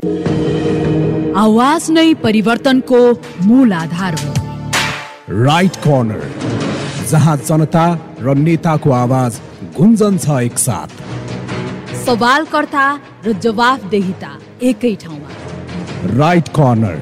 आवाज नै परिवर्तनको मूल आधार हो। राइट कर्नर, जहाँ जनता र नेताको आवाज गुन्जन छ एकसाथ। सवालकर्ता र जवाफदेहिता एकै ठाउँमा। Right corner.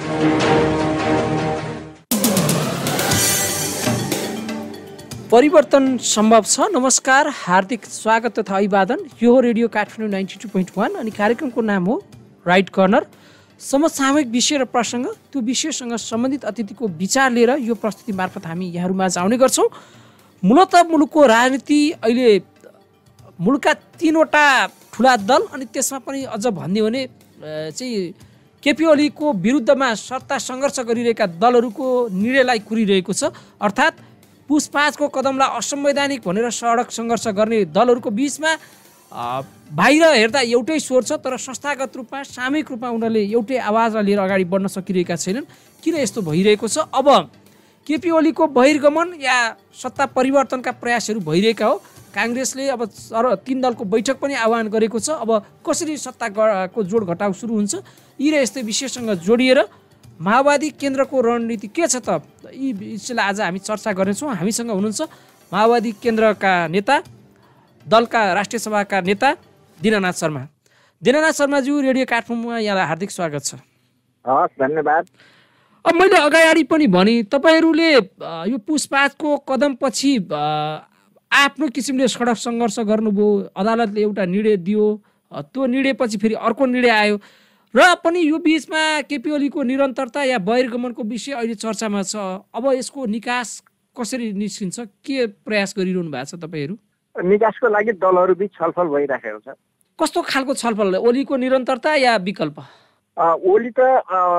परिवर्तन सम्भव छ। नमस्कार, हार्दिक स्वागत तथा अभिवादन। यो हो रेडियो काठमाडौँ 92.1 अनि कार्यक्रमको नाम हो राइट कर्नर। समसामयिक विषय र प्रसङ्ग, त्यो विषयसँग सम्बन्धित अतिथिको विचार लिएर यो प्रस्तुति मार्फत हामी यहाँहरूमा आउने गर्छौँ। मूलतः मुलुकको राजनीति अहिले मुलुकका 3वटा ठुला दल अनि त्यसमा पनि अझ भन्ने भने चाहिँ केपी ओलीको विरुद्धमा सत्ता सङ्घर्ष गरिरहेका दलहरूको निर्णयलाई कुरिरहेको छ। अर्थात् पुस 5 को कदमलाई असंवैधानिक भनेर सडक सङ्घर्ष गर्ने दलहरूको बिचमा बाहिर हेर्दा एउटै स्वर छ, तर संस्थागत रूपमा सामूहिक रूपमा उनीहरूले एउटै आवाजलाई लिएर अगाडि बढ्न सकिरहेका छैनन्। किन यस्तो भइरहेको छ? अब केपी ओलीको बहिर्गमन या सत्ता परिवर्तनका प्रयासहरू भइरहेका हो। काङ्ग्रेसले अब 3 दलको बैठक पनि आह्वान गरेको छ। अब कसरी सत्ताको जोड घटाउ सुरु हुन्छ, यी र यस्तै विषयसँग जोडिएर माओवादी केन्द्रको रणनीति के छ त, यी विषयलाई आज हामी चर्चा गर्नेछौँ। हामीसँग हुनुहुन्छ माओवादी केन्द्रका नेता, दलका राष्ट्रिय सभाका नेता दीननाथ शर्मा। दीननाथ शर्माज्यू, रेडियो काठमाडौँमा यहाँलाई हार्दिक स्वागत छ। हस्, धन्यवाद। अब मैले अगाडि पनि भने तपाईँहरूले यो पुस 5 को कदमपछि आफ्नो किसिमले सडक सङ्घर्ष गर्नुभयो। अदालतले एउटा निर्णय दियो, त्यो निर्णयपछि फेरि अर्को निर्णय आयो र पनि यो बिचमा केपी ओलीको निरन्तरता या बहिर्गमनको विषय अहिले चर्चामा छ। अब यसको निकास कसरी निस्किन्छ, के प्रयास गरिरहनु भएको छ तपाईँहरू? निकासको लागि दलहरू बीच छलफल भइराखेको छ। कस्तो खालको छलफल? ओलीको निरन्तरता या विकल्प? ओली त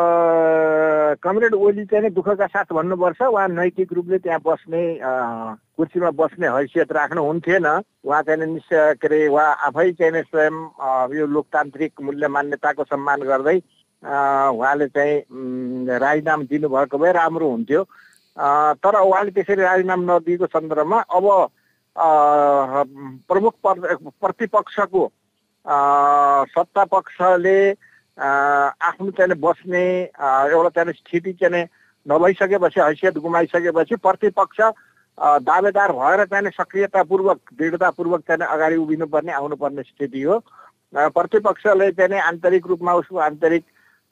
कमरेड ओली चाहिँ नै दुःखका साथ भन्नुपर्छ। उहाँ नैतिक रूपले त्यहाँ बस्ने, कुर्सीमा बस्ने हैसियत राख्नुहुन्थेन। उहाँ चाहिँ निश्चय के अरे उहाँ आफै चाहिँ स्वयं यो लोकतान्त्रिक मूल्य मान्यताको सम्मान गर्दै उहाँले चाहिँ राजीनामा दिनुभएको भए राम्रो हुन्थ्यो। तर उहाँले त्यसरी राजीनामा नदिएको सन्दर्भमा अब प्रमुख प्रतिपक्षको सत्ता पक्षले आफ्नो चाहिँ बस्ने एउटा चाहिँ स्थिति चाहिँ नभइसकेपछि, हैसियत गुमाइसकेपछि प्रतिपक्ष दावेदार भएर चाहिँ सक्रियतापूर्वक दृढतापूर्वक चाहिँ अगाडि उभिनुपर्ने आउनुपर्ने स्थिति हो। प्रतिपक्षले चाहिँ आन्तरिक रूपमा उसको आन्तरिक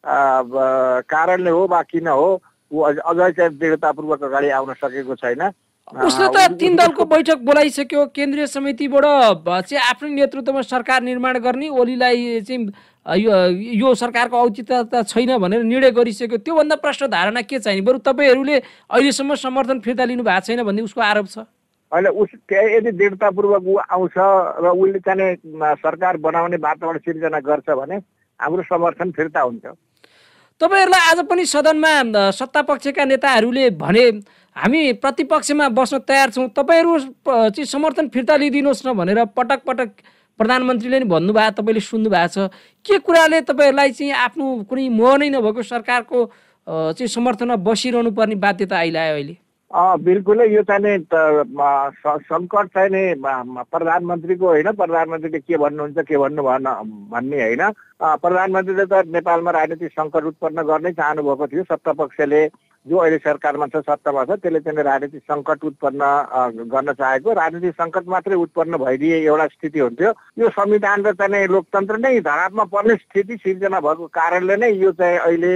कारणले हो वा किन हो, ऊ अझै चाहिँ दृढतापूर्वक अगाडि आउन सकेको छैन। उसले त 3 दलको बैठक बोलाइसक्यो। केन्द्रीय समितिबाट चाहिँ आफ्नो नेतृत्वमा सरकार निर्माण गर्ने, ओलीलाई चाहिँ यो सरकारको औचित्यता छैन भनेर निर्णय गरिसक्यो। त्योभन्दा प्रश्न धारणा के चाहिने? बरु तपाईँहरूले अहिलेसम्म समर्थन फिर्ता लिनु भएको छैन भन्ने उसको आरोप छ। होइन, उस यदि दृढतापूर्वक ऊ आउँछ र उसले चाहिँ सरकार बनाउने वातावरण सिर्जना गर्छ भने हाम्रो समर्थन फिर्ता हुन्छ। तपाईँहरूलाई आज पनि सदनमा सत्ता पक्षका नेताहरूले भने हामी प्रतिपक्षमा बस्न तयार छौँ, तपाईँहरू चाहिँ समर्थन फिर्ता लिइदिनुहोस् न भनेर पटक पटक प्रधानमन्त्रीले नि भन्नुभयो, तपाईँले सुन्नु भएको छ। के कुराले तपाईँहरूलाई चाहिँ आफ्नो कुनै मोह नै नभएको सरकारको चाहिँ समर्थनमा बसिरहनु पर्ने बाध्यता आइलायो अहिले? बिल्कुलै। यो चाहिँ सङ्कट चाहिँ नि प्रधानमन्त्रीको होइन, प्रधानमन्त्रीले के भन्नुहुन्छ के भन्नु भएन भन्ने होइन। प्रधानमन्त्रीले त नेपालमा राजनीतिक सङ्कट उत्पन्न गर्नै चाहनु भएको थियो। सत्ता पक्षले जो अहिले सरकारमा छ, सत्तामा छ, त्यसले चाहिँ राजनीतिक सङ्कट उत्पन्न गर्न चाहेको। राजनीतिक सङ्कट मात्रै उत्पन्न भइदिए एउटा स्थिति हुन्थ्यो। यो संविधान र चाहिँ लोकतन्त्र नै धरापमा पर्ने स्थिति सिर्जना भएको कारणले नै यो चाहिँ अहिले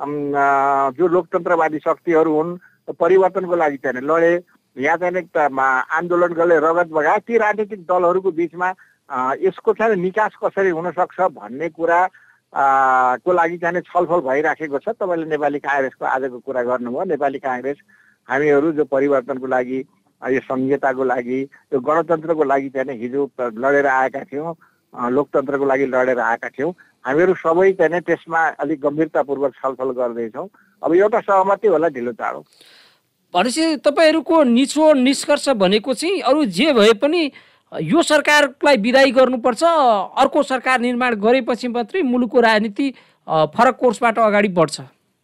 जो लोकतन्त्रवादी शक्तिहरू हुन्, परिवर्तनको लागि चाहिँ लडे, यहाँ चाहिँ आन्दोलन गर्दै रगत बगाए, ती राजनीतिक दलहरूको बिचमा यसको चाहिँ निकास कसरी हुन सक्छ भन्ने कुरा को लागि चाहिँ छलफल भइराखेको छ। तपाईँले नेपाली काङ्ग्रेसको आजको कुरा गर्नुभयो। नेपाली काङ्ग्रेस हामीहरू जो परिवर्तनको लागि, यो संहिताको लागि, यो गणतन्त्रको लागि चाहिँ हिजो लडेर आएका थियौँ, लोकतन्त्रको लागि लडेर आएका थियौँ। हामीहरू सबै चाहिँ त्यसमा अलिक गम्भीरतापूर्वक छलफल गर्दैछौँ। अब एउटा सहमति होला ढिलो चाँडो। भनेपछि तपाईँहरूको निचो निष्कर्ष भनेको चाहिँ अरू जे भए पनि यो सरकारलाई विदाई गर्नुपर्छ, अर्को सरकार निर्माण गरेपछि मात्रै मुलुकको राजनीति फरक कोर्सबाट अगाडि बढ्छ।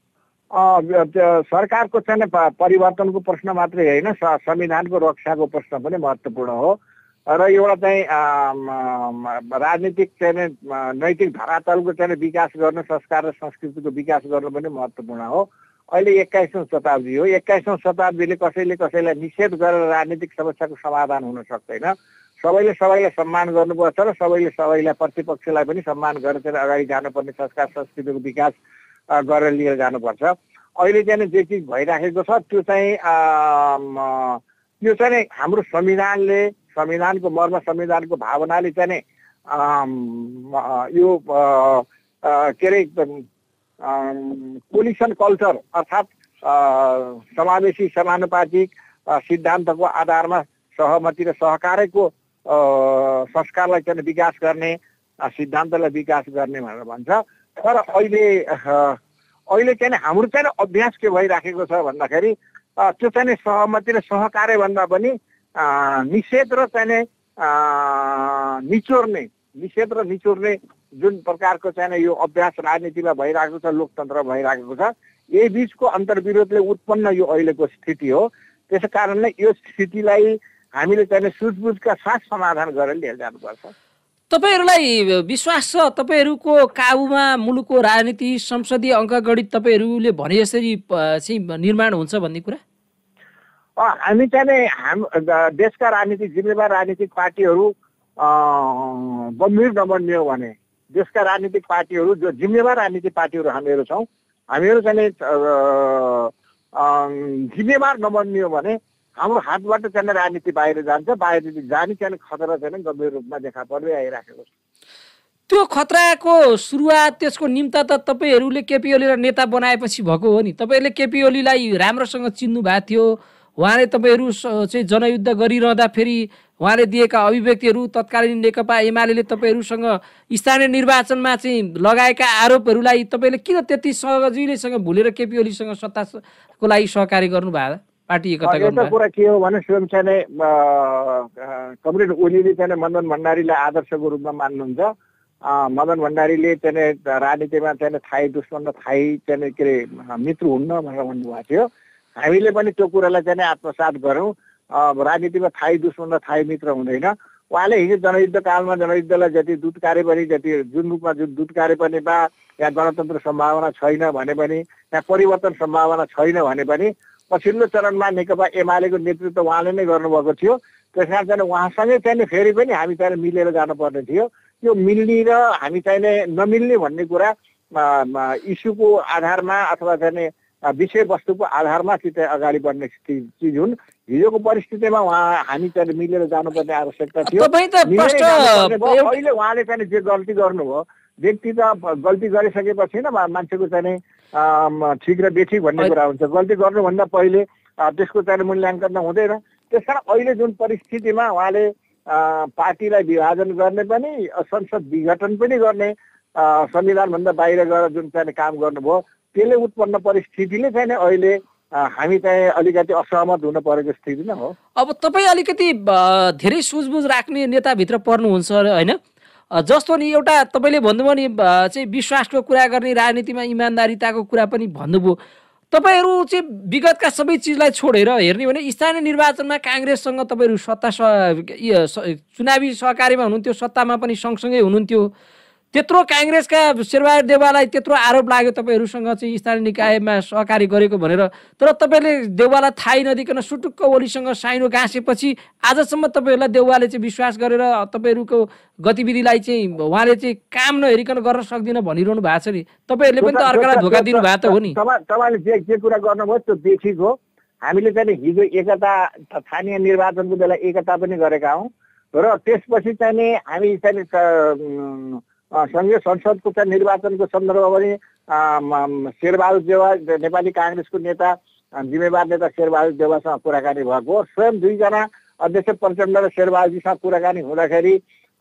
सरकारको चाहिँ परिवर्तनको प्रश्न मात्रै होइन, संविधानको रक्षाको प्रश्न पनि महत्त्वपूर्ण हो। र एउटा चाहिँ राजनीतिक चाहिँ नैतिक धरातलको चाहिँ विकास गर्न, संस्कार र संस्कृतिको विकास गर्न पनि महत्त्वपूर्ण हो। अहिले 21औं शताब्दी हो। 21औं शताब्दीले कसैले कसैलाई निषेध गरेर राजनीतिक समस्याको समाधान हुन सक्दैन। सबैले सबैलाई सम्मान गर्नुपर्छ र सबैले सबैलाई प्रतिपक्षलाई पनि सम्मान गरेर अगाडि जानुपर्ने संस्कार संस्कृतिको विकास गरेर लिएर जानुपर्छ। अहिले चाहिँ जे चिज भइराखेको छ त्यो चाहिँ हाम्रो संविधानले, संविधानको मर्म, संविधानको भावनाले चाहिँ यो के अरे कोलिसन कल्चर अर्थात् समावेशी समानुपातिक सिद्धान्तको आधारमा सहमति र सहकार्यको संस्कारलाई चाहिँ विकास गर्ने, सिद्धान्तलाई विकास गर्ने भनेर भन्छ। तर अहिले चाहिँ हाम्रो चाहिँ अभ्यास के भइराखेको छ भन्दाखेरि त्यो चाहिँ सहमति र सहकार्य भन्दा पनि निषेध र चाहिँ निचोर्ने जुन प्रकारको चाहिँ यो अभ्यास राजनीतिमा भइरहेको छ, लोकतन्त्रमा भइरहेको छ, यही बिचको अन्तर्विरोधले उत्पन्न यो अहिलेको स्थिति हो। त्यसै कारणले यो स्थितिलाई हामीले चाहिँ सुझबुझका साथ समाधान गरेर लिएर जानुपर्छ। तपाईहरुलाई विश्वास छ तपाईहरुको काबुमा मुलुकको राजनीति, संसदीय अङ्कगणित तपाईहरुले भने यसरी चाहिँ निर्माण हुन्छ भन्ने कुरा? हामी चाहिँ देशका राजनीतिक जिम्मेवार राजनीतिक पार्टीहरू गम्भीर नबन्ने हो भने, देशका राजनीतिक पार्टीहरू जो जिम्मेवार राजनीतिक पार्टीहरू हामीहरू छौँ, हामीहरू चाहिँ जिम्मेवार नबन्ने हो भने हाम्रो हातबाट चाहिँ राजनीति बाहिर जान्छ। बाहिर जाने चाहिँ खतरा चाहिँ गम्भीर रूपमा देखा पर्दै आइराखेको छ। त्यो खतराको सुरुवात, त्यसको निम्ता त तपाईहरुले केपी ओलीलाई नेता बनाएपछि भएको हो नि। तपाईहरुले केपी ओलीलाई राम्रोसँग चिन्नु भएको थियो। उहाँले तपाईहरु चाहिँ जनयुद्ध गरिरहँदा फेरि उहाँले दिएका अभिव्यक्तिहरू, तत्कालीन नेकपा एमाले तपाईहरुसँग स्थानीय निर्वाचनमा चाहिँ लगाएका आरोपहरूलाई तपाईले किन त्यति सजिलैसँग भुलेर केपी ओलीसँग सत्ताको लागि सहकार्य गर्नुभयो? पार्टी एकता गर्नु। एउटा कुरा के हो भने स्वयं चाहिँ कमरेड ओलीले चाहिँ मदन भण्डारीलाई आदर्शको रूपमा मान्नुहुन्छ। मदन भण्डारीले चाहिँ राजनीतिमा चाहिँ थाई दुश्मन र थाई चाहिँ के अरे मित्र हुन्न भनेर भन्नुभएको थियो। हामीले पनि त्यो कुरालाई चाहिँ आत्मसात गरौँ। राजनीतिमा थाई दुश्मन र थाई मित्र हुँदैन। उहाँले हिजो जनयुद्ध कालमा जनयुद्धलाई जति दुत्कारे पनि, जति जुन रूपमा जुन दुत्कारे पनि बा यहाँ गणतन्त्र सम्भावना छैन भने पनि, यहाँ परिवर्तन सम्भावना छैन भने पनि पछिल्लो चरणमा नेकपा एमालेको नेतृत्व उहाँले नै गर्नुभएको थियो। त्यस कारण चाहिँ उहाँसँगै चाहिँ फेरि पनि हामी चाहिँ मिलेर जानुपर्ने थियो। त्यो मिल्ने र हामी चाहिँ नमिल्ने भन्ने कुरा इस्युको आधारमा अथवा चाहिँ विषयवस्तुको आधारमा चाहिँ अगाडि बढ्ने चिज हुन्। हिजोको परिस्थितिमा हामी चाहिँ मिलेर जानुपर्ने आवश्यकता थियो। अहिले उहाँले चाहिँ जे गल्ती गर्नुभयो, व्यक्ति त गल्ती गरिसकेपछि न मान्छेको चाहिँ ठिक र बेठिक भन्ने कुरा हुन्छ। गल्ती गर्नुभन्दा पहिले त्यसको चाहिँ मूल्याङ्कन हुँदैन। त्यस कारण अहिले जुन परिस्थितिमा उहाँले पार्टीलाई विभाजन गर्ने पनि, संसद विघटन पनि गर्ने, संविधानभन्दा बाहिर गएर जुन चाहिँ काम गर्नुभयो, त्यसले उत्पन्न परिस्थितिले चाहिँ अहिले हामी चाहिँ अलिकति असहमत हुन परेको स्थिति नै हो। अब तपाईँ अलिकति धेरै सुझबुझ राख्ने नेताभित्र पर्नुहुन्छ होइन? जस्तो नि एउटा तपाईँले भन्नुभयो नि चाहिँ विश्वासको कुरा गर्ने, राजनीतिमा इमान्दारिताको कुरा पनि भन्नुभयो। तपाईहरु चाहिँ विगतका सबै चिजलाई छोडेर हेर्ने भने स्थानीय निर्वाचनमा कांग्रेससँग तपाईहरु चुनावी सहकार्यमा हुनुहुन्थ्यो, सत्तामा पनि सँगसँगै हुनुहुन्थ्यो। त्यत्रो कांग्रेसका शेरबहादुर देउवालाई त्यत्रो आरोप लाग्यो तपाईहरुसँग चाहिँ स्थानीय निकायमा सहकारी गरेको भनेर। तर तपाईले देउवालाई थाहै नदिकन सुटुक्क ओलीसँग साइनो गाँसेपछि आजसम्म तपाईहरुलाई देउवाले चाहिँ विश्वास गरेर तपाईहरुको गतिविधिलाई चाहिँ उहाँले चाहिँ काम नहेरिकन गर्न सक्दिन भनिरहनु भएको छ नि। तपाईहरुले पनि त अर्कालाई धोका दिनु भएको त हो नि। तपाईले जे कुरा गर्नुभयो त्यो बेठिक हो। हामीले चाहिँ हिजो एकता, स्थानीय निर्वाचनको बेला एकता पनि गरेका हौं र त्यसपछि चाहिँ हामी चाहिँ संघीय संसदको चाहिँ निर्वाचनको सन्दर्भमा पनि शेरबहादुर देउवा नेपाली कांग्रेसको नेता, जिम्मेवार नेता शेरबहादुर देउवासँग कुराकानी भएको। स्वयं दुईजना अध्यक्ष प्रचण्ड र शेरबहादुरजीसँग कुराकानी हुँदाखेरि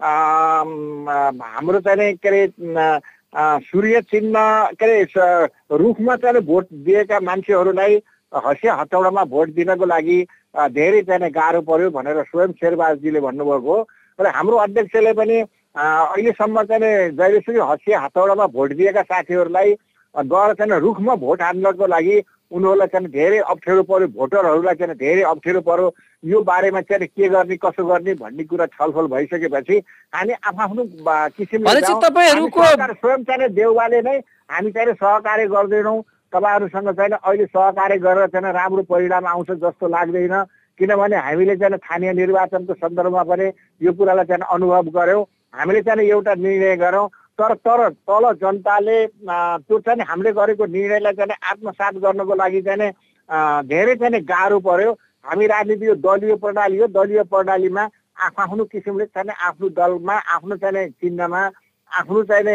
हाम्रो चाहिँ के अरे सूर्य चिन्ह के अरे रुखमा चाहिँ भोट दिएका मान्छेहरूलाई हँसिया हतौडामा भोट दिनको लागि धेरै चाहिँ गाह्रो पर्यो भनेर स्वयं शेरबहादुरजीले भन्नुभएको र हाम्रो अध्यक्षले पनि अहिलेसम्म चाहिँ जहिलेसुकै हँसिया हतौडामा भोट दिएका साथीहरूलाई गएर चाहिँ रुखमा भोट हाल्नको लागि उनीहरूलाई चाहिँ धेरै अप्ठ्यारो पर्यो, भोटरहरूलाई चाहिँ धेरै अप्ठ्यारो पर्यो। यो बारेमा चाहिँ के गर्ने कसो गर्ने भन्ने कुरा छलफल भइसकेपछि हामी आफ्नो किसिमले स्वयं चाहिँ देउवाले नै हामी चाहिँ सहकार्य गर्दैनौँ। तपाईँहरूसँग चाहिँ अहिले सहकार्य गरेर चाहिँ राम्रो परिणाम आउँछ जस्तो लाग्दैन, किनभने हामीले चाहिँ स्थानीय निर्वाचनको सन्दर्भमा पनि यो कुरालाई चाहिँ अनुभव गऱ्यौँ। हामीले चाहिँ एउटा निर्णय गरौँ, तर तल जनताले त्यो चाहिँ हामीले गरेको निर्णयलाई चाहिँ आत्मसात गर्नको लागि चाहिँ धेरै चाहिँ गाह्रो पर्यो। हामी राजनीति यो दलीय प्रणाली हो, दलीय प्रणालीमा आफ्नो किसिमले चाहिँ आफ्नो दलमा आफ्नो चाहिँ चिन्हमा आफ्नो चाहिँ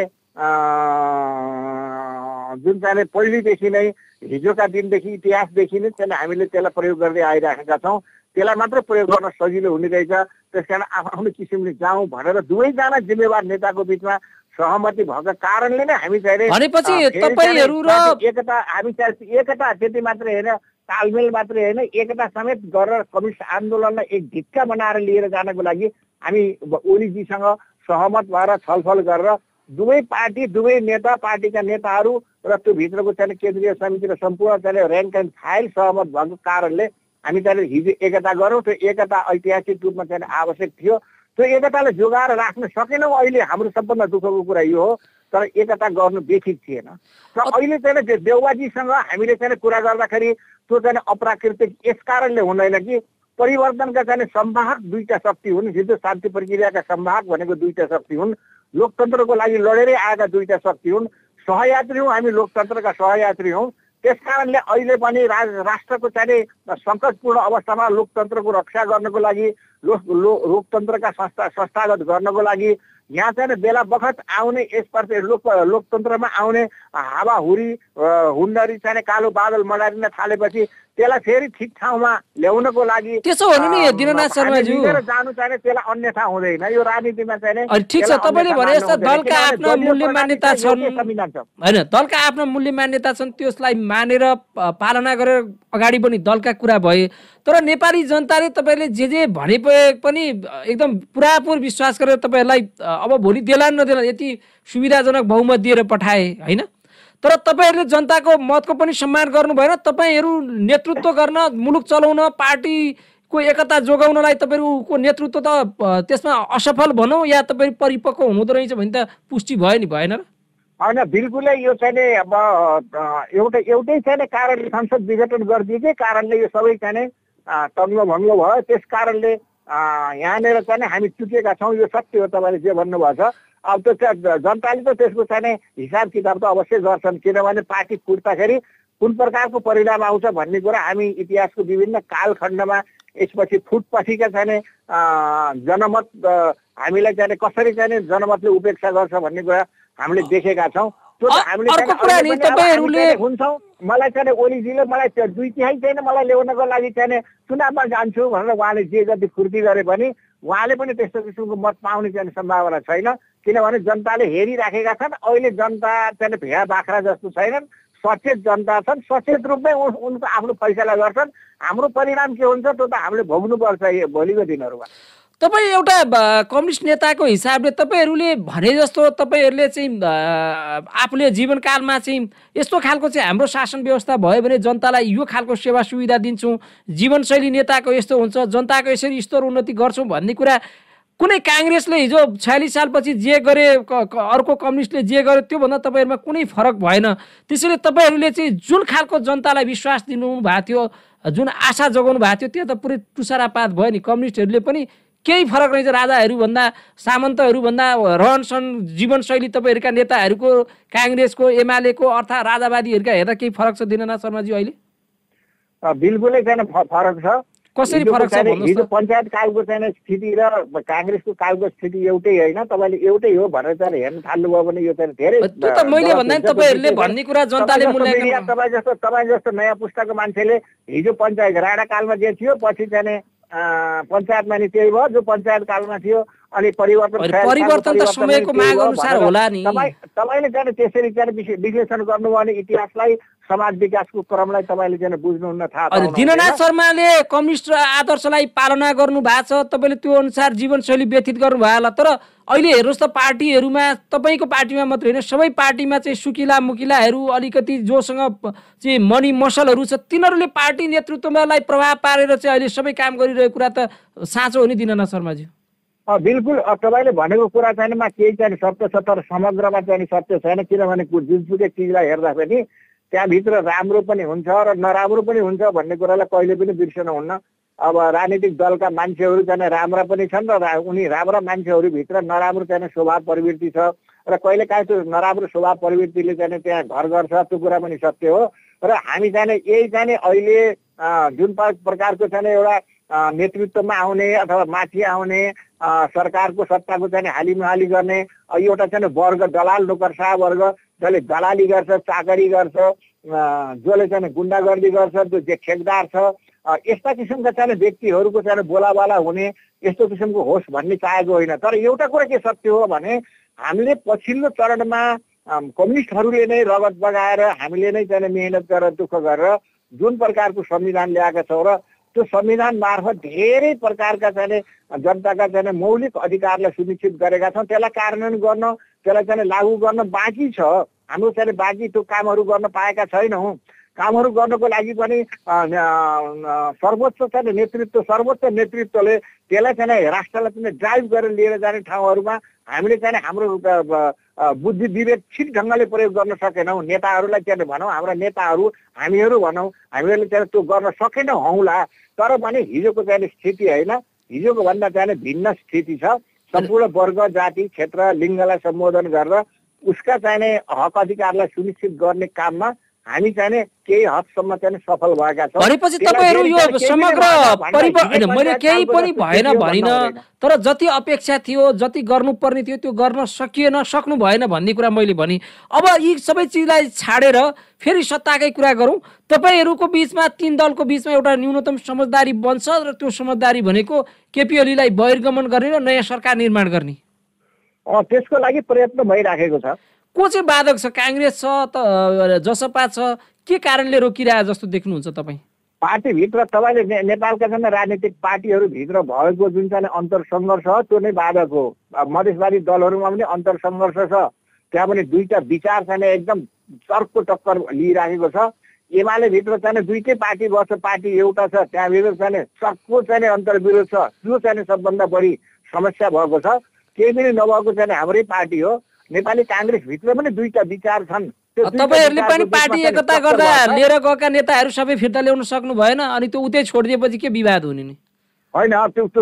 जुन चाहिँ पहिलेदेखि नै हिजोका दिनदेखि इतिहासदेखि नै चाहिँ हामीले त्यसलाई प्रयोग गर्दै आइराखेका छौँ। त्यसलाई मात्र प्रयोग गर्न सजिलो हुने रहेछ। त्यसकारण आफ्नो किसिमले जाउँ भनेर दुवैजना जिम्मेवार नेताको बिचमा सहमति भएको कारणले नै हामी चाहिँ भनेपछि तपाईहरु र एकता हामी चाहिँ एकता त्यति मात्रै होइन, तालमेल मात्रै होइन, एकता समेत गरेर कम्युनिस्ट आन्दोलनलाई एक ढिक्का बनाएर लिएर जानको लागि हामी ओलीजीसँग सहमत भएर छलफल गरेर दुवै पार्टी दुवै नेता पार्टीका नेताहरू र त्यो भित्रको चाहिँ केन्द्रीय समिति र सम्पूर्ण चाहिँ ऱ्याङ्क एन्ड फाइल सहमत भएको कारणले हामी चाहिँ हिजो एकता गरौँ। त्यो एकता ऐतिहासिक रूपमा चाहिँ आवश्यक थियो। त्यो एकतालाई जोगाएर राख्न सकेनौँ। अहिले हाम्रो सबभन्दा दुःखको कुरा यो हो, तर एकता गर्नु बेठिक थिएन। र अहिले चाहिँ देउवाजीसँग हामीले चाहिँ कुरा गर्दाखेरि त्यो चाहिँ अप्राकृतिक यस कारणले हुँदैन कि परिवर्तनका चाहिँ संवाहक दुईटा शक्ति हुन्। हिजो शान्ति प्रक्रियाका संवाहक भनेको दुईटा शक्ति हुन्, लोकतन्त्रको लागि लडेरै आएका दुईटा शक्ति हुन्। सहयात्री हौँ हामी, लोकतन्त्रका सहयात्री हौँ। त्यस कारणले अहिले पनि राष्ट्रको चाहिँ सङ्कटपूर्ण अवस्थामा लोकतन्त्रको रक्षा गर्नको लागि लोकतन्त्रका संस्थागत गर्नको लागि यहाँ चाहिँ बेला बखत आउने यसप्रति लोकतन्त्रमा आउने हावाहुरी हुन्डरी चाहिँ कालो बादल मडारिन थालेपछि त्यसलाई फेरि ठिक ठाउँमा ल्याउनको लागि त्यसो हुनु नि दिननाथ शर्माज्यू जानु चाहिँ त्यसलाई अन्यथा हुँदैन। यो राजनीतिमा चाहिँ ठिक छ, तपाईँले भने जस्तो दलका आफ्ना मूल्य मान्यता छन् होइन, दलका आफ्ना मूल्य मान्यता छन्, त्यसलाई मानेर पालना गरेर अगाडि पनि दलका कुरा भए। तर नेपाली जनताले तपाईँले जे भने पनि एकदम पुरापुर विश्वास गरेर तपाईँहरूलाई अब भोलि देलान नदेलान यति सुविधाजनक बहुमत दिएर पठाए होइन। तर तपाईँहरूले जनताको मतको पनि सम्मान गर्नु भएन। तपाईँहरू नेतृत्व गर्न, मुलुक चलाउन, पार्टीको एकता जोगाउनलाई तपाईँहरूको नेतृत्व त त्यसमा असफल भनौँ या तपाईँ परिपक्व हुँदो रहेछ भने त पुष्टि भयो नि, भएन र? होइन, बिल्कुलै यो चाहिँ अब एउटै चाहिँ कारणले संसद विघटन गरिदिएकै कारणले यो सबै चाहिँ तङ्गभङ्ग भयो। त्यस कारणले यहाँनिर चाहिँ हामी चुकेका छौँ। यो सत्य हो, तपाईँले जे भन्नुभएको छ। अब त्यो जनताले त त्यसको चाहिँ हिसाब किताब त अवश्य गर्छन्, किनभने पार्टी फुट्दाखेरि कुन प्रकारको परिणाम आउँछ भन्ने कुरा हामी इतिहासको विभिन्न कालखण्डमा यसपछि फुटपछिका चाहिँ जनमत हामीलाई चाहिँ कसरी चाहिँ जनमतले उपेक्षा गर्छ भन्ने कुरा हामीले देखेका छौँ। त्यो त हामीले हुन्छौँ। मलाई चाहिँ ओलीजीले मलाई 2/3 चाहिँ मलाई ल्याउनको लागि चाहिँ चुनावमा जान्छु भनेर उहाँले जे जति फुर्ती गरे पनि उहाँले पनि त्यस्तो किसिमको मत पाउने चाहिँ सम्भावना छैन, किनभने जनताले हेरिराखेका छन्। अहिले जनता चाहिँ भेडा बाख्रा जस्तो छैनन्, सचेत जनता छन्। सचेत रूपमै उनको आफ्नो फैसला गर्छन्। हाम्रो परिणाम के हुन्छ त्यो त हामीले भोग्नुपर्छ भोलिको दिनहरूमा। तपाईँ एउटा कम्युनिस्ट नेताको हिसाबले तपाईँहरूले भने जस्तो तपाईँहरूले चाहिँ आफूले जीवनकालमा चाहिँ यस्तो खालको चाहिँ हाम्रो शासन व्यवस्था भयो भने जनतालाई यो खालको सेवा सुविधा दिन्छौँ, जीवनशैली नेताको यस्तो हुन्छ, जनताको यसरी स्तर उन्नति गर्छौँ भन्ने कुरा कुनै काङ्ग्रेसले हिजो 46 सालपछि जे गरे, अर्को कम्युनिस्टले जे गर्यो त्योभन्दा तपाईँहरूमा कुनै फरक भएन। त्यसैले तपाईँहरूले चाहिँ जुन खालको जनतालाई विश्वास दिनुभएको थियो, जुन आशा जगाउनु भएको थियो, त्यो त पुरै टुसारापात भयो नि। कम्युनिस्टहरूले पनि केही फरक रहेछ राजाहरूभन्दा, सामन्तहरूभन्दा रहनसहन जीवनशैली तपाईँहरूका नेताहरूको, काङ्ग्रेसको, एमालेको अर्थात् राजावादीहरूका हेर्दा केही फरक छ दिननाथ शर्माजी अहिले? बिल्कुलै चाहिँ फरक छ। कसरी फरक छ? हिजो पञ्चायत कालको चाहिँ स्थिति र काङ्ग्रेसको कालको स्थिति एउटै होइन। तपाईँले एउटै हो भनेर चाहिँ हेर्न थाल्नुभयो भने यो चाहिँ धेरै त्यो त मैले भन्दा नि तपाईँहरूले भन्ने कुरा जनताले मूल्याङ्कन। तपाईँ जस्तो नयाँ पुस्ताको मान्छेले हिजो पञ्चायत राणा कालमा जे थियो पछि चाहिँ पञ्चायतमा नि त्यही भयो, जो पञ्चायत कालमा थियो अनि परिवर्तन त समयको माग अनुसार होला नि। तपाईले चाहिँ त्यसरी चाहिँ विश्लेषण गर्नुभयो भने इतिहासलाई समाज विकासको क्रमलाई तपाईले चाहिँ बुझ्नुहुन्न थाहा पाउनु। दिननाथ शर्माले कम्युनिस्ट आदर्शलाई पालना गर्नु भएको छ, तपाईले त्यो अनुसार जीवनशैली व्यतीत गर्नु भयो होला। तर अहिले हेर्नुहोस् त पार्टीहरूमा, तपाईँको पार्टीमा मात्रै होइन सबै पार्टीमा चाहिँ सुकिला मुकिलाहरू अलिकति जोसँग चाहिँ मनी मसलहरू छ तिनीहरूले पार्टी नेतृत्वलाई प्रभाव पारेर चाहिँ अहिले सबै काम गरिरहेको कुरा त साँचो हो नि दिननाथ शर्माजी। बिल्कुल तपाईँले भनेको कुरा चाहिँ केही चाहिँ सत्य छ, तर समग्रमा चाहिँ सत्य छैन। किनभने जुनसुकै चिजलाई हेर्दाखेरि त्यहाँभित्र राम्रो पनि हुन्छ र नराम्रो पनि हुन्छ भन्ने कुरालाई कहिले पनि बिर्सनुहुन्न। अब राजनीतिक दलका मान्छेहरू चाहिँ राम्रा पनि छन् र उनी राम्रा मान्छेहरूभित्र नराम्रो चाहिँ स्वभाव प्रवृत्ति छ र कहिलेकाहीँ त्यो नराम्रो स्वभाव प्रवृत्तिले चाहिँ त्यहाँ घर गर्छ, त्यो कुरा पनि सत्य हो। र हामी चाहिँ यही चाहिँ अहिले जुन प्रकारको चाहिँ एउटा नेतृत्वमा आउने अथवा माथि आउने सरकारको सत्ताको चाहिँ हालिमुहाली गर्ने एउटा चाहिँ वर्ग दलाल नोकरशाह वर्ग जसले दलाली गर्छ, चाकरी गर्छ, जसले चाहिँ गुन्डागर्दी गर्छ, जो ठेकदार छ, यस्ता किसिमका चाहिँ व्यक्तिहरूको चाहिँ बोलाबाला हुने यस्तो किसिमको होस् भन्ने चाहेको होइन। तर एउटा कुरा के सत्य हो भने हामीले पछिल्लो चरणमा कम्युनिस्टहरूले नै रगत बगाएर हामीले नै चाहिँ मेहनत गरेर दुःख गरेर जुन प्रकारको संविधान ल्याएका छौँ र त्यो संविधान मार्फत धेरै प्रकारका चाहिँ जनताका चाहिँ मौलिक अधिकारलाई सुनिश्चित गरेका छौँ। त्यसलाई कार्यान्वयन गर्न, त्यसलाई चाहिँ लागू गर्न बाँकी छ। हाम्रो चाहिँ बाँकी त्यो कामहरू गर्न पाएका छैनौँ। कामहरू गर्नको लागि पनि सर्वोच्च नेतृत्वले त्यसलाई चाहिँ राष्ट्रलाई चाहिँ ड्राइभ गरेर लिएर जाने ठाउँहरूमा हामीले चाहिँ हाम्रो बुद्धि विवेक ठिक ढङ्गले प्रयोग गर्न सकेनौँ। नेताहरूलाई चाहिँ भनौँ, हाम्रा नेताहरू हामीहरू भनौँ, हामीहरूले चाहिँ त्यो गर्न सकेनौँ हौला। तर पनि हिजोको चाहिँ स्थिति होइन, हिजोको भन्दा चाहिँ भिन्न स्थिति छ। सम्पूर्ण वर्ग जाति क्षेत्र लिङ्गलाई सम्बोधन गरेर उसका चाहिँ हक अधिकारलाई सुनिश्चित गर्ने काममा हामी चाहिँ केही हदसम्म चाहिँ सफल भएका छौँ। भनेपछि तपाईँहरू यो समग्र परिवर्तन मैले केही पनि भएन भनिन, तर जति अपेक्षा थियो, जति गर्नुपर्ने थियो त्यो गर्न सकिएन, सक्नु भएन भन्ने कुरा मैले भने। अब यी सबै चिजलाई छाडेर फेरि सत्ताकै कुरा गरौँ। तपाईँहरूको बिचमा, तीन दलको बिचमा एउटा न्यूनतम समझदारी बन्छ र त्यो समझदारी भनेको केपी ओलीलाई बहिर्गमन गर्ने र नयाँ सरकार निर्माण गर्ने। त्यसको लागि प्रयत्न भइराखेको छ। को चाहिँ बाधक छ? काङ्ग्रेस छ त जसपा छ, के कारणले रोकिरहे जस्तो देख्नुहुन्छ तपाईँ? पार्टीभित्र तपाईँले नेपालका चाहिँ राजनीतिक पार्टीहरूभित्र भएको जुन चाहिँ अन्तरसङ्घर्ष हो त्यो नै बाधक हो। मधेसवादी दलहरूमा पनि अन्तरसङ्घर्ष छ, त्यहाँ पनि दुईटा विचार चाहिँ एकदम चर्को टक्कर लिइराखेको छ। एमाले भित्र चाहिँ दुईटै पार्टी बस्छ, पार्टी एउटा छ, त्यहाँभित्र चाहिँ चर्को चाहिँ अन्तर्विरोध छ। त्यो चाहिँ सबभन्दा बढी समस्या भएको छ। केही पनि नभएको चाहिँ हाम्रै पार्टी हो। नेपाली काङ्ग्रेस भित्र पनि दुईटा विचार छन्। तपाईहरुले पनि पार्टी एकता गर्दा लिएर गएका नेताहरू सबै फिर्ता ल्याउन सक्नु भएन, अनि त्यो उतै छोडिदिएपछि के विवाद हुने नि? होइन, त्यो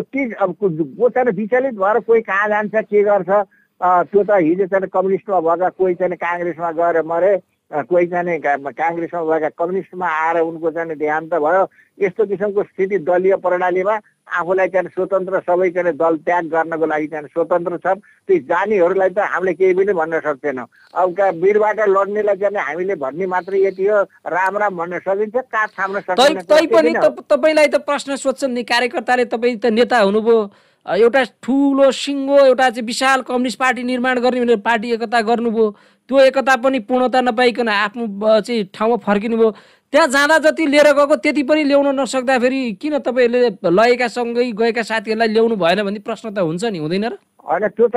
को चाहिँ विचलित भएर कोही कहाँ जान्छ के गर्छ त्यो त हिजो चाहिँ कम्युनिस्टमा भएका कोही चाहिँ काङ्ग्रेसमा गएर मरे, कोही चाहिँ काङ्ग्रेसमा भएका कम्युनिस्टमा आएर उनको चाहिँ देहान्त भयो। यस्तो किसिमको स्थिति दलीय प्रणालीमा आफूलाई चाहिँ स्वतन्त्र सबै चाहिँ दल त्याग गर्नको लागि चाहिँ स्वतन्त्र छ। त्यो जानेहरूलाई त हामीले केही पनि भन्न सक्दैनौँ। अब वीरबाट लड्नेलाई चाहिँ हामीले भन्ने मात्रै यति हो, राम राम भन्न सकिन्छ, काठ थाम्न सकिन्छ। तैपनि तपाईँलाई त प्रश्न सोध्छन् नि कार्यकर्ताले, तपाईँ त नेता हुनुभयो, एउटा ठुलो सिङ्गो एउटा चाहिँ विशाल कम्युनिस्ट पार्टी निर्माण गर्ने भनेर पार्टी एकता गर्नुभयो, त्यो एकता पनि पूर्णता नपाइकन आफ्नो चाहिँ ठाउँमा फर्किनु भयो। त्यहाँ जाँदा जति लिएर गएको त्यति पनि ल्याउन नसक्दाखेरि किन तपाईँहरूले लगेका सँगै गएका साथीहरूलाई ल्याउनु भएन भन्ने प्रश्न त हुन्छ नि, हुँदैन र? होइन, त्यो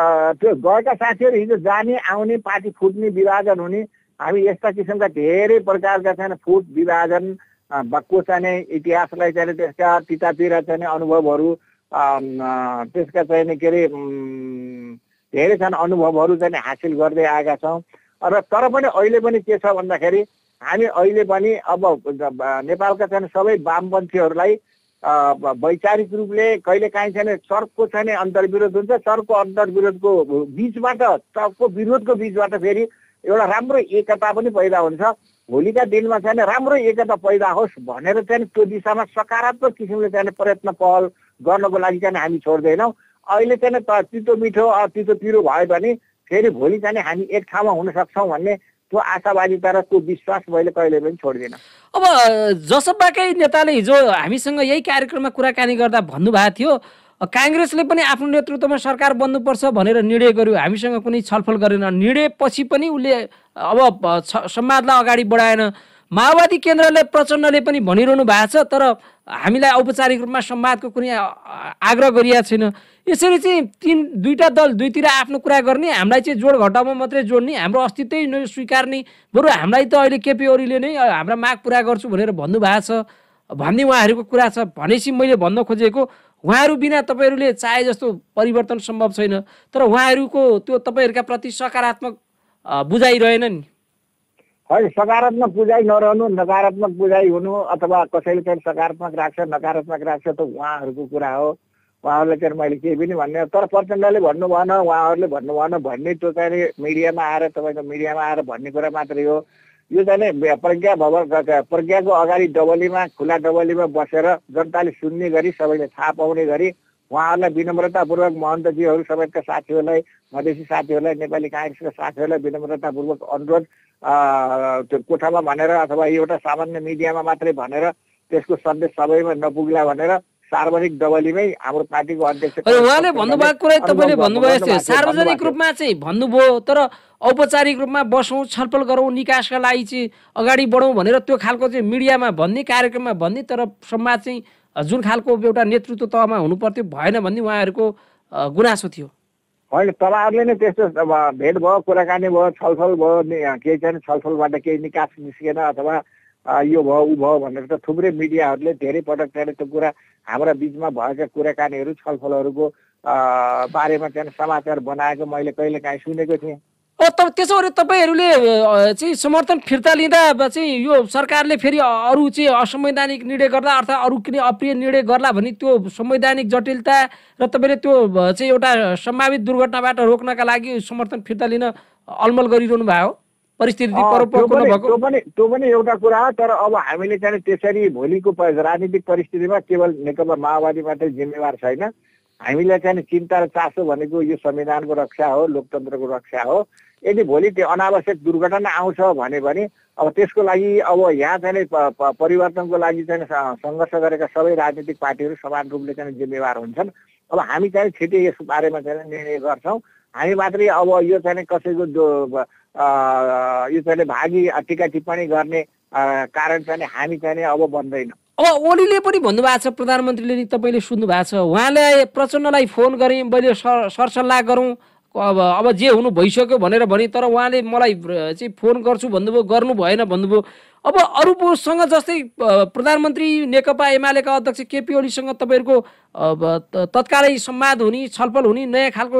गएका साथीहरू हिजो जाने आउने पार्टी फुट्ने विभाजन हुने, हामी यस्ता किसिमका धेरै प्रकारका चाहिँ फुट विभाजन को चाहिँ इतिहासलाई चाहिँ त्यसका तितातिर चाहिँ अनुभवहरू त्यसका चाहिँ के अरे धेरै छन् अनुभवहरू चाहिँ हासिल गर्दै आएका छौँ। र तर पनि अहिले पनि के छ भन्दाखेरि हामी अहिले पनि अब नेपालका चाहिँ सबै वामपन्थीहरूलाई वैचारिक रूपले कहिलेकाहीँ चाहिँ चर्को चाहिँ अन्तर्विरोध हुन्छ। चर्को अन्तर्विरोधको बिचबाट, चर्को विरोधको बिचबाट फेरि एउटा राम्रो एकता पनि पैदा हुन्छ। भोलिका दिनमा चाहिँ राम्रो एकता पैदा होस् भनेर चाहिँ त्यो दिशामा सकारात्मक किसिमले चाहिँ प्रयत्न पहल गर्नको लागि चाहिँ हामी छोड्दैनौँ। अहिले चाहिँ तितो मिठो तितो पिरो भयो भने फेरि भोलि चाहिँ हामी एक ठाउँमा हुन सक्छौँ भन्ने त्यो आशावादिता र त्यो विश्वास मैले कहिले पनि छोड्दिनँ। अब जसपाकै नेताले हिजो हामीसँग यही कार्यक्रममा कुराकानी गर्दा भन्नुभएको थियो, काङ्ग्रेसले पनि आफ्नो नेतृत्वमा सरकार बन्नुपर्छ भनेर निर्णय गर्यो, हामीसँग कुनै छलफल गरेन। निर्णय पछि पनि उसले अब संवादलाई अगाडि बढाएन। माओवादी केन्द्रले प्रचण्डले पनि भनिरहनु भएको छ, तर हामीलाई औपचारिक रूपमा संवादको कुनै आग्रह गरिएको छैन। यसरी चाहिँ दुईटा दल दुईतिर आफ्नो कुरा गर्ने, हामीलाई चाहिँ जोड घटाउमा मात्रै जोड्ने, हाम्रो अस्तित्वै नस्वीकार्ने, बरु हामीलाई त अहिले केपी ओलीले नै हाम्रा माग पुरा गर्छु भनेर भन्नुभएको छ भन्ने उहाँहरूको कुरा छ। भनेपछि मैले भन्न खोजेको उहाँहरू बिना तपाईँहरूले चाहे जस्तो परिवर्तन सम्भव छैन, तर उहाँहरूको त्यो तपाईँहरूका प्रति सकारात्मक बुझाइ रहेन नि। होइन, सकारात्मक बुझाइ नरहनु, नकारात्मक बुझाइ हुनु, अथवा कसैले चाहिँ सकारात्मक राख्छ नकारात्मक राख्छ त उहाँहरूको कुरा हो। उहाँहरूले चाहिँ मैले केही पनि भन्ने, तर प्रचण्डले भन्नु भएन, उहाँहरूले भन्नु भएन भन्ने त्यो चाहिँ मिडियामा आएर तपाईँको मिडियामा आएर भन्ने कुरा मात्रै हो। यो चाहिँ प्रज्ञाको अगाडि डबलीमा खुला डबलीमा बसेर जनताले सुन्ने गरी सबैले थाहा पाउने गरी उहाँहरूलाई विनम्रतापूर्वक महन्तजीहरू सबैका साथीहरूलाई, मधेसी साथीहरूलाई, नेपाली काङ्ग्रेसका साथीहरूलाई विनम्रतापूर्वक अनुरोध त्यो कोठामा भनेर अथवा एउटा सामान्य मिडियामा मात्रै भनेर त्यसको सन्देश सबैमा नपुग्ला भनेर सार्वजनिक डबलीमै हाम्रो पार्टीको अध्यक्ष उहाँले भन्नुभएको कुरा तपाईँले भन्नुभयो जस्तै सार्वजनिक रूपमा चाहिँ भन्नुभयो, तर औपचारिक रूपमा बसौँ, छलफल गरौँ, निकासका लागि चाहिँ अगाडि बढौँ भनेर त्यो खालको चाहिँ मिडियामा भन्ने, कार्यक्रममा भन्ने, तर संवाद चाहिँ जुन खालको एउटा नेतृत्व तहमा हुनु पर्थ्यो भएन भन्ने उहाँहरूको गुनासो थियो। होइन, तपाईँहरूले नै त्यस्तो भेट भयो, कुराकानी भयो, छलफल भयो, केही चाहिँ छलफलबाट केही निकास निस्केन अथवा यो भयो ऊ भयो भनेर त थुप्रै मिडियाहरूले धेरै पटक चाहिँ त्यो कुरा हाम्रा बिचमा भएका कुराकानीहरू छलफलहरूको बारेमा चाहिँ समाचार बनाएको मैले कहिलेकाहीँ सुनेको थिएँ। त्यसो भने तपाईँहरूले चाहिँ समर्थन फिर्ता लिँदा चाहिँ यो सरकारले फेरि अरू चाहिँ असंवैधानिक निर्णय गर्दा अर्थात् अरू कुनै अप्रिय निर्णय गर्ला भने त्यो संवैधानिक जटिलता र तपाईँले त्यो चाहिँ एउटा सम्भावित दुर्घटनाबाट रोक्नका लागि समर्थन फिर्ता लिन अलमल गरिरहनु भयो, परिस्थिति त्यो पनि एउटा कुरा हो। तर अब हामीले चाहिँ त्यसरी भोलिको राजनीतिक परिस्थितिमा केवल नेकपा माओवादी मात्रै जिम्मेवार छैन। हामीलाई चाहिँ चिन्ता र चासो भनेको यो संविधानको रक्षा हो, लोकतन्त्रको रक्षा हो। यदि भोलि त्यो अनावश्यक दुर्घटना आउँछ भने पनि अब त्यसको लागि अब यहाँ चाहिँ परिवर्तनको लागि चाहिँ सङ्घर्ष गरेका सबै राजनीतिक पार्टीहरू समान रूपले चाहिँ जिम्मेवार हुन्छन्। अब हामी चाहिँ छिटै यस बारेमा चाहिँ निर्णय गर्छौँ। हामी मात्रै अब यो चाहिँ कसैको यो चाहिँ भागी टिका टिप्पणी गर्ने कारण चाहिँ हामी चाहिँ अब बन्दैन। अब ओलीले पनि भन्नुभएको छ, प्रधानमन्त्रीले नि तपाईँले सुन्नु भएको छ, उहाँले प्रचण्डलाई फोन गरेँ, मैले सरसल्लाह गरौँ, अब जे हुनु भइसक्यो भनेर भने, तर उहाँले मलाई चाहिँ फोन गर्छु भन्नुभयो, गर्नु भएन भन्नुभयो। अब अरूसँग जस्तै प्रधानमन्त्री नेकपा एमालेका अध्यक्ष केपी ओलीसँग तपाईँहरूको तत्कालै संवाद हुने, छलफल हुने, नयाँ खालको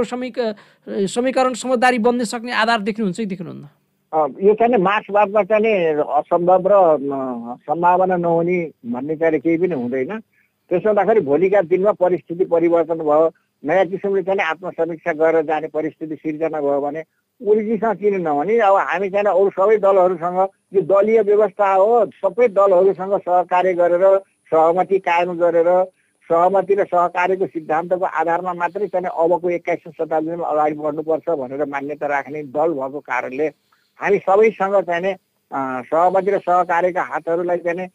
समीकरण समझदारी बन्ने सक्ने आधार देख्नुहुन्छ कि देख्नुहुन्न? यो चाहिँ मार्क्सवादमा चाहिँ असम्भव र सम्भावना नहुने भन्ने चाहिँ केही पनि हुँदैन। त्यसो हुँदाखेरि भोलिका दिनमा परिस्थिति परिवर्तन भयो, नयाँ किसिमले चाहिँ आत्मसमीक्षा गरेर जाने परिस्थिति सिर्जना भयो भने ओलीजीसँग किन नभने अब हामी चाहिँ अरू सबै दलहरूसँग यो दलीय व्यवस्था हो, सबै दलहरूसँग सहकार्य गरेर सहमति कायम गरेर सहमति र सहकार्यको सिद्धान्तको आधारमा मात्रै चाहिँ अबको 21औं शताब्दीमा अगाडि बढ्नुपर्छ भनेर मान्यता राख्ने दल भएको कारणले हामी सबैसँग चाहिँ सहमति र सहकार्यका हातहरूलाई चाहिँ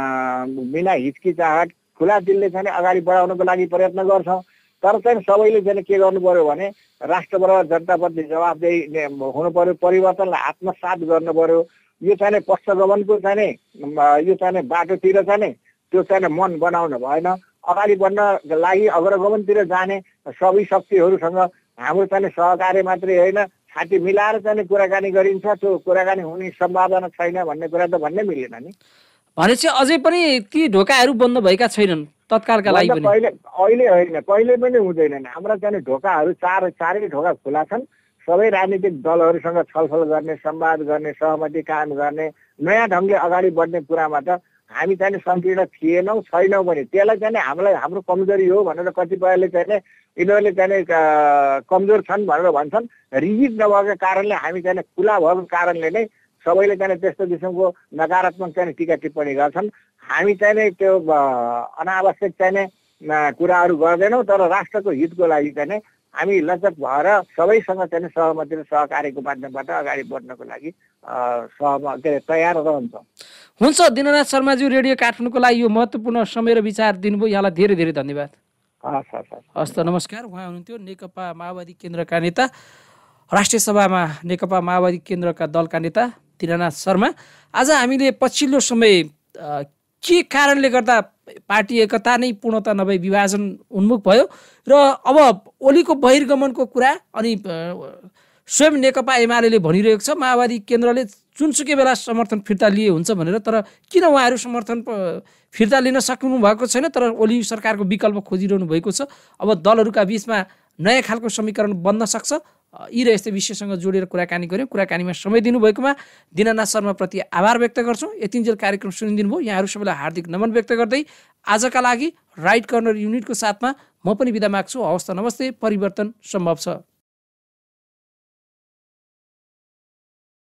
बिना हिचकिचाहट खुला दिलले चाहिँ अगाडि बढाउनको लागि प्रयत्न गर्छौँ। तर चाहिँ सबैले चाहिँ के गर्नु पर्यो भने राष्ट्रबाट जनताप्रति जवाबदेही हुनु पर्यो, परिवर्तनलाई आत्मसात गर्नु पर्यो। यो चाहिँ पश्चगमनको चाहिँ यो चाहिँ बाटोतिर चाहिँ त्यो चाहिँ मन बनाउनु भएन। अगाडि बढ्न लागि अग्रगमनतिर जाने सबै शक्तिहरूसँग हाम्रो चाहिँ सहकार्य मात्रै होइन, छाती मिलाएर चाहिँ कुराकानी गरिन्छ। त्यो कुराकानी हुने सम्भावना छैन भन्ने कुरा त भन्नै मिलेन नि। भनेपछि अझै पनि ती ढोकाहरू बन्द भएका छैनन् तत्कालका लागि पनि? अहिले होइन, कहिले पनि हुँदैनन्। हाम्रा चाहिँ ढोकाहरू चारै ढोका खुला छन्। सबै राजनीतिक दलहरूसँग छलफल गर्ने, संवाद गर्ने, सहमति कायम गर्ने, नयाँ ढङ्गले अगाडि बढ्ने कुरामा त हामी चाहिँ संकीर्ण थिएनौँ, छैनौँ पनि। त्यसलाई चाहिँ हाम्रो कमजोरी हो भनेर कतिपयले चाहिँ यिनीहरूले चाहिँ कमजोर छन् भनेर भन्छन्। रिजिड नभएको कारणले हामी चाहिँ खुला भएको कारणले नै सबैले चाहिँ त्यस्तो किसिमको नकारात्मक चाहिँ टिका टिप्पणी गर्छन्। हामी चाहिँ त्यो अनावश्यक चाहिँ कुराहरू गर्दैनौँ, तर राष्ट्रको हितको लागि चाहिँ हामी लचक भएर सबैसँग चाहिँ सहमति र सहकार्यको माध्यमबाट अगाडि बढ्नको लागि तयार रहन्छौँ। हुन्छ, दिननाथ शर्माज्यू, रेडियो काठमाडौँको लागि यो महत्त्वपूर्ण समय र विचार दिनुभयो, यहाँलाई धेरै धेरै धन्यवाद। हस् त नमस्कार। उहाँ हुनुहुन्थ्यो नेकपा माओवादी केन्द्रका नेता, राष्ट्रिय सभामा नेकपा माओवादी केन्द्रका दलका नेता दीनानाथ शर्मा। आज हामीले पछिल्लो समय के कारणले गर्दा पार्टी एकता नै पूर्णता नभई विभाजन उन्मुख भयो र अब ओलीको बहिर्गमनको कुरा अनि स्वयं नेकपा एमाले भनिरहेको छ माओवादी केन्द्रले जुनसुकै बेला समर्थन फिर्ता लिए हुन्छ भनेर, तर किन उहाँहरू समर्थन फिर्ता लिन सक्नु भएको छैन, तर ओली सरकारको विकल्प खोजिरहनु भएको छ। अब दलहरूका बिचमा नयाँ खालको समीकरण बन्न सक्छ। यी र यस्तै विषयसँग जोडेर कुराकानी गऱ्यौँ। कुराकानीमा समय दिनुभएकोमा दीनानाथ शर्माप्रति आभार व्यक्त गर्छौँ। यतिन्जेल कार्यक्रम सुनिदिनु भयो, यहाँहरू सबैलाई हार्दिक नमन व्यक्त गर्दै आजका लागि राइट कर्नर युनिटको साथमा म पनि बिदा माग्छु। हवस् त, नमस्ते। परिवर्तन सम्भव छ।